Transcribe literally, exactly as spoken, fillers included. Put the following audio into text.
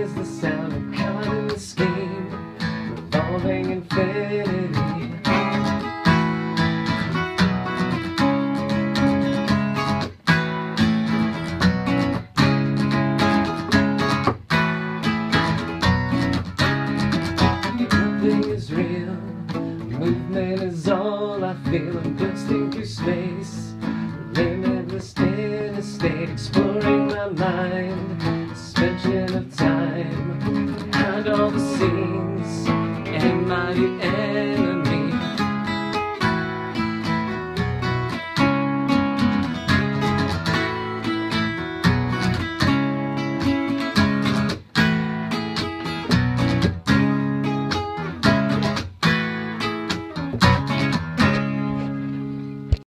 is the sound of caught in the scheme, revolving infinity. Nothing is real, movement is all I feel. I'm bursting through space, limitless in a state, exploring my mind, suspension of time.